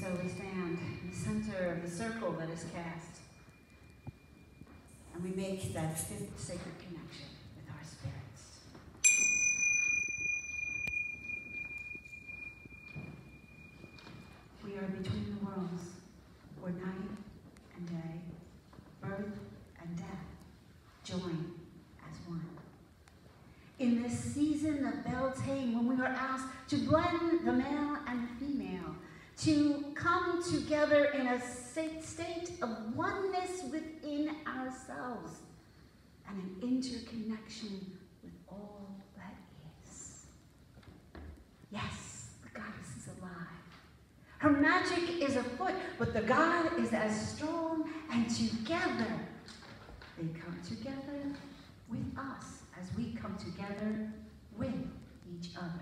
so we stand in the center of the circle that is cast, and we make that fifth sacred connection with our spirits. We are between the worlds, where night and day, birth and death join as one. In this season of Beltane, when we are asked to blend the male and the female, to come together in a state of oneness within ourselves and an interconnection with all that is. Yes, the goddess is alive. Her magic is afoot, but the God is as strong, and together they come together with us as we come together with each other.